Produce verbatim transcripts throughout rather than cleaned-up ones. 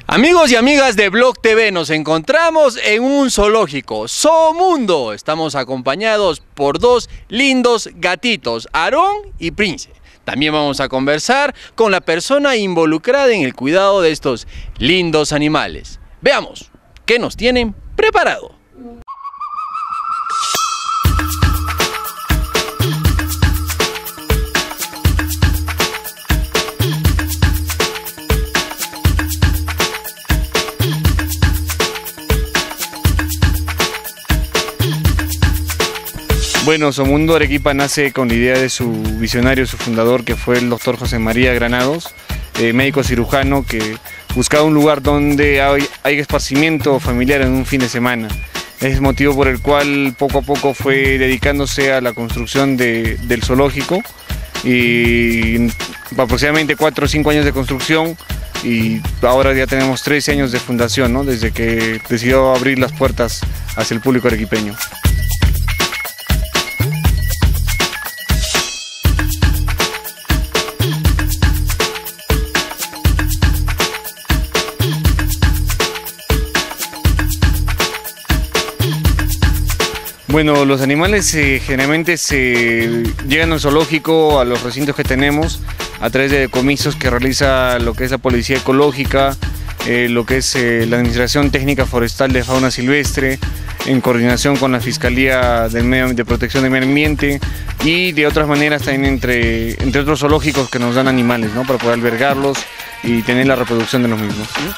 Amigos y amigas de Blog T V, nos encontramos en un zoológico, Zoomundo. Estamos acompañados por dos lindos gatitos, Aarón y Prince. También vamos a conversar con la persona involucrada en el cuidado de estos lindos animales. Veamos qué nos tienen preparado. Bueno, Zoomundo Arequipa nace con la idea de su visionario, su fundador, que fue el doctor José María Granados, eh, médico cirujano que buscaba un lugar donde hay, hay esparcimiento familiar en un fin de semana. Es el motivo por el cual poco a poco fue dedicándose a la construcción de, del zoológico, y aproximadamente cuatro o cinco años de construcción, y ahora ya tenemos trece años de fundación, ¿no? Desde que decidió abrir las puertas hacia el público arequipeño. Bueno, los animales eh, generalmente se llegan al zoológico, a los recintos que tenemos, a través de decomisos que realiza lo que es la Policía Ecológica, eh, lo que es eh, la Administración Técnica Forestal de Fauna Silvestre, en coordinación con la Fiscalía del Medio, de Protección del Medio Ambiente, y de otras maneras también entre, entre otros zoológicos que nos dan animales, ¿no? Para poder albergarlos y tener la reproducción de los mismos, ¿sí?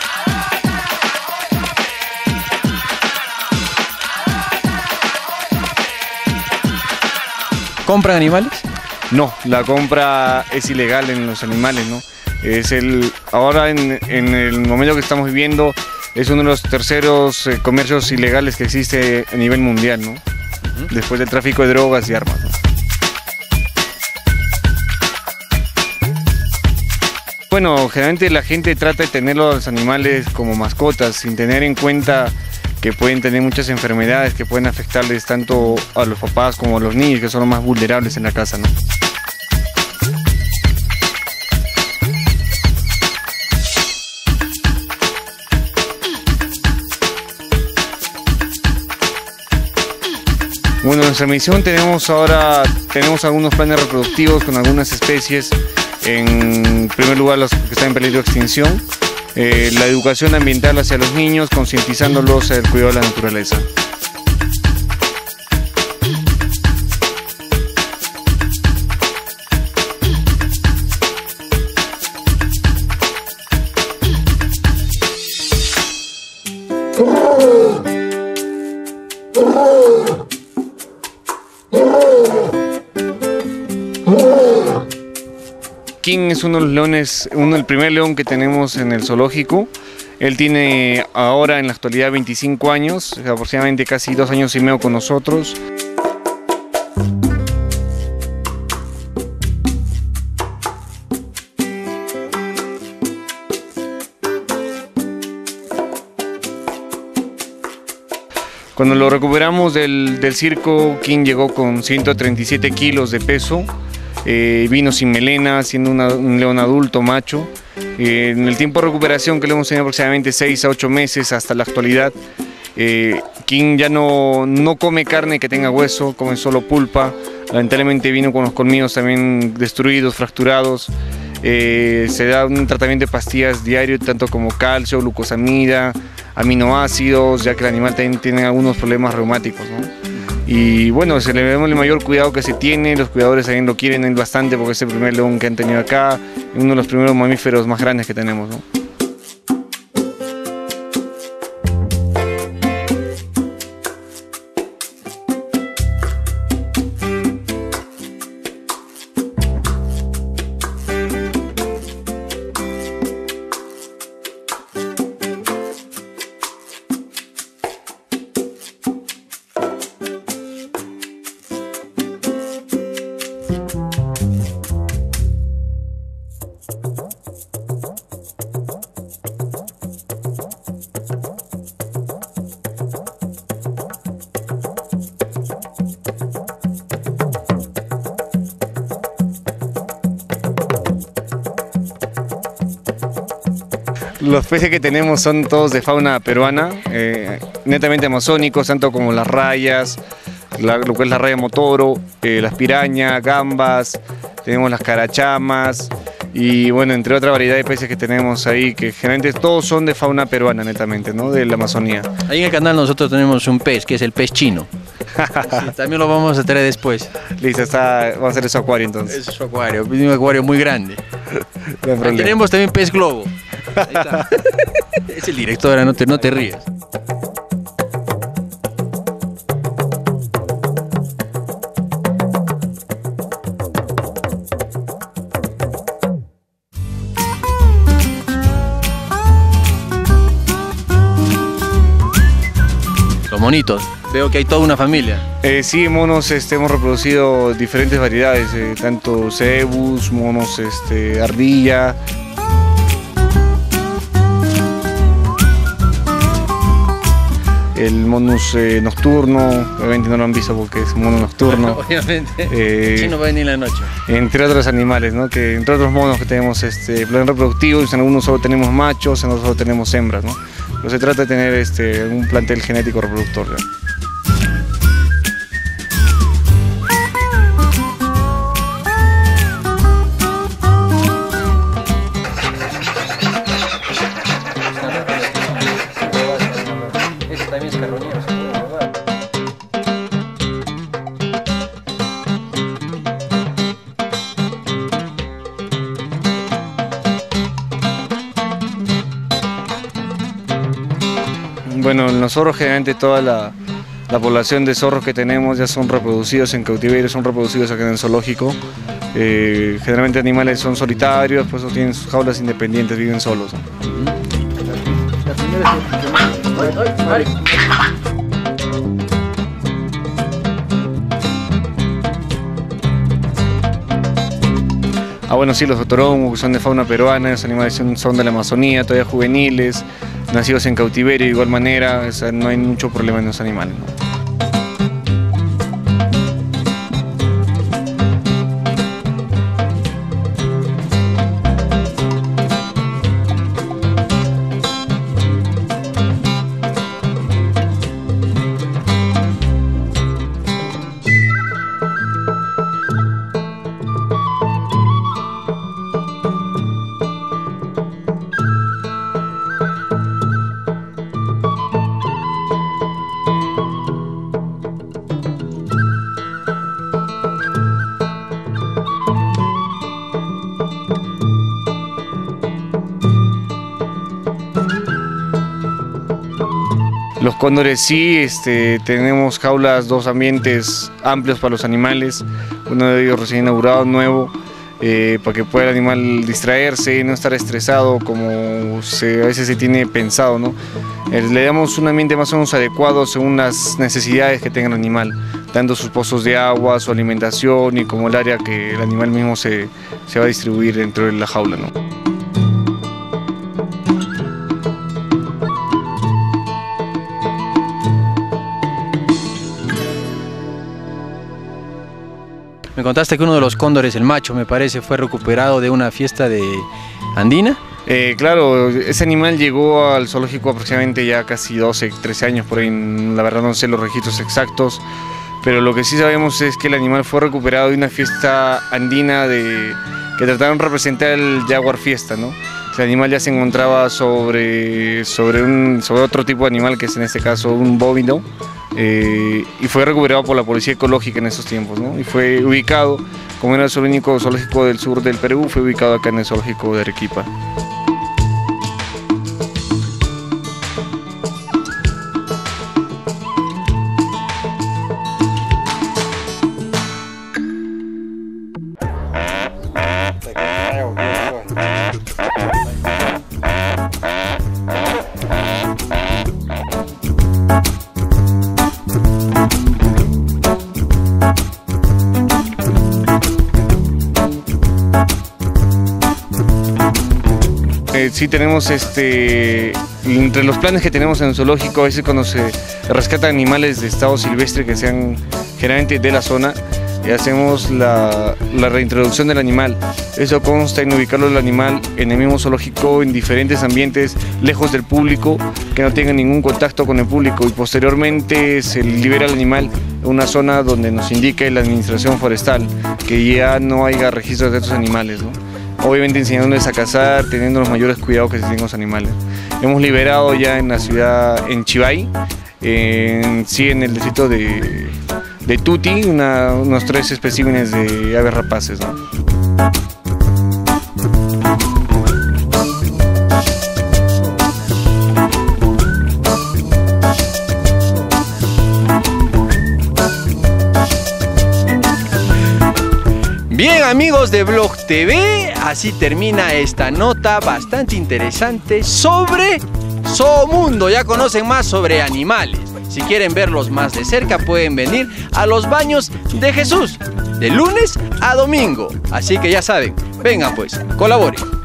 ¿Compran animales? No, la compra es ilegal en los animales, ¿no? Es el, ahora en, en el momento que estamos viviendo es uno de los terceros eh, comercios ilegales que existe a nivel mundial, ¿no? Uh-huh. Después del tráfico de drogas y armas, ¿no? Bueno, generalmente la gente trata de tener los animales como mascotas sin tener en cuenta que pueden tener muchas enfermedades que pueden afectarles tanto a los papás como a los niños, que son los más vulnerables en la casa, ¿no? Bueno, en nuestra misión tenemos ahora tenemos algunos planes reproductivos con algunas especies. En primer lugar, los que están en peligro de extinción. Eh, la educación ambiental hacia los niños, concientizándolos del cuidado de la naturaleza. King es uno de los leones, uno el primer león que tenemos en el zoológico. Él tiene ahora en la actualidad veinticinco años, aproximadamente casi dos años y medio con nosotros. Cuando lo recuperamos del, del circo, King llegó con ciento treinta y siete kilos de peso. Eh, vino sin melena, siendo una, un león adulto, macho. Eh, en el tiempo de recuperación, que le hemos tenido aproximadamente seis a ocho meses hasta la actualidad, eh, King ya no, no come carne que tenga hueso, come solo pulpa. Lamentablemente vino con los colmillos también destruidos, fracturados. Eh, se da un tratamiento de pastillas diario, tanto como calcio, glucosamida, aminoácidos, ya que el animal también tiene algunos problemas reumáticos, ¿no? Y bueno, se le vemos el mayor cuidado que se tiene, los cuidadores también lo quieren bastante porque es el primer león que han tenido acá, uno de los primeros mamíferos más grandes que tenemos, ¿no? Los peces que tenemos son todos de fauna peruana, eh, netamente amazónicos, tanto como las rayas, la, lo que es la raya motoro, eh, las pirañas, gambas, tenemos las carachamas y bueno, entre otra variedad de peces que tenemos ahí, que generalmente todos son de fauna peruana netamente, ¿no? De la Amazonía. Ahí en el canal nosotros tenemos un pez, que es el pez chino. Sí, también lo vamos a traer después. Listo, está, vamos a hacer su acuario entonces. Es su acuario, un acuario muy grande. No hay problema. Tenemos también pez globo. Ahí está. Es el director, no te, no te rías. Los monitos. Veo que hay toda una familia. Eh, sí, monos este, hemos reproducido diferentes variedades, eh, tanto cebus, monos este, ardilla. El monus eh, nocturno, obviamente no lo han visto porque es mono nocturno. Obviamente, eh, sí no va a venir la noche. Entre otros animales, ¿no? Que entre otros monos que tenemos este, plan reproductivo, en algunos solo tenemos machos, en otros solo tenemos hembras, ¿no? Pero se trata de tener este, un plantel genético reproductor, ¿no? Bueno, en los zorros generalmente toda la, la población de zorros que tenemos ya son reproducidos en cautiverio, son reproducidos acá en el zoológico. Eh, generalmente animales son solitarios, pues tienen sus jaulas independientes, viven solos, ¿no? Ah, bueno, sí, los otoromos son de fauna peruana, los animales son, son de la Amazonía, todavía juveniles, nacidos en cautiverio de igual manera, o sea, no hay mucho problema en los animales, ¿no? Los cóndores sí, este, tenemos jaulas, dos ambientes amplios para los animales, uno de ellos recién inaugurado, nuevo, eh, para que pueda el animal distraerse y no estar estresado como se, a veces se tiene pensado, ¿no? Eh, le damos un ambiente más o menos adecuado según las necesidades que tenga el animal, tanto sus pozos de agua, su alimentación y como el área que el animal mismo se, se va a distribuir dentro de la jaula, ¿no? Me contaste que uno de los cóndores, el macho, me parece, fue recuperado de una fiesta de andina. Eh, claro, ese animal llegó al zoológico aproximadamente ya casi doce, trece años, por ahí, la verdad no sé los registros exactos, pero lo que sí sabemos es que el animal fue recuperado de una fiesta andina de, que trataron de representar el Jaguar Fiesta, ¿no? El animal ya se encontraba sobre, sobre, un, sobre otro tipo de animal, que es en este caso un bóvido, eh, y fue recuperado por la Policía Ecológica en esos tiempos, ¿no? Y fue ubicado, como era el único zoológico del sur del Perú, fue ubicado acá en el zoológico de Arequipa. Sí tenemos, este, entre los planes que tenemos en el zoológico, a veces cuando se rescatan animales de estado silvestre que sean generalmente de la zona, y hacemos la, la reintroducción del animal. Eso consta en ubicarlo el animal en el mismo zoológico, en diferentes ambientes, lejos del público, que no tenga ningún contacto con el público, y posteriormente se libera el animal en una zona donde nos indique la administración forestal que ya no haya registros de estos animales, ¿no? Obviamente enseñándoles a cazar, teniendo los mayores cuidados que se tienen con los animales. Hemos liberado ya en la ciudad, en Chivay, en, sí en el distrito de, de Tuti, una, unos tres especímenes de aves rapaces, ¿no? Bien, amigos de Blog T V, así termina esta nota bastante interesante sobre Zoomundo. Ya conocen más sobre animales. Si quieren verlos más de cerca, pueden venir a los baños de Jesús de lunes a domingo. Así que ya saben, vengan pues, colaboren.